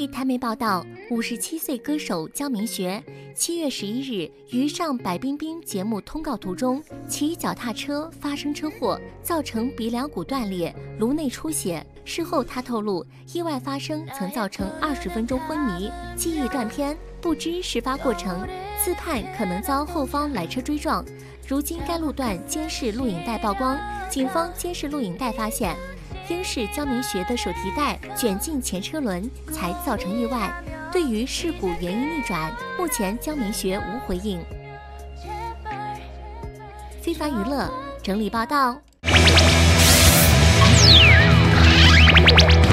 台媒报道，57岁歌手江明学7月11日于上白冰冰节目通告途中，骑脚踏车发生车祸，造成鼻梁骨断裂、颅内出血。事后他透露，意外发生曾造成20分钟昏迷、记忆断片，不知事发过程，自判可能遭后方来车追撞。如今该路段监视录影带曝光，警方监视录影带发现，应是江明学的手提袋卷进前车轮，才造成意外。对于事故原因逆转，目前江明学无回应。非凡娱乐整理报道。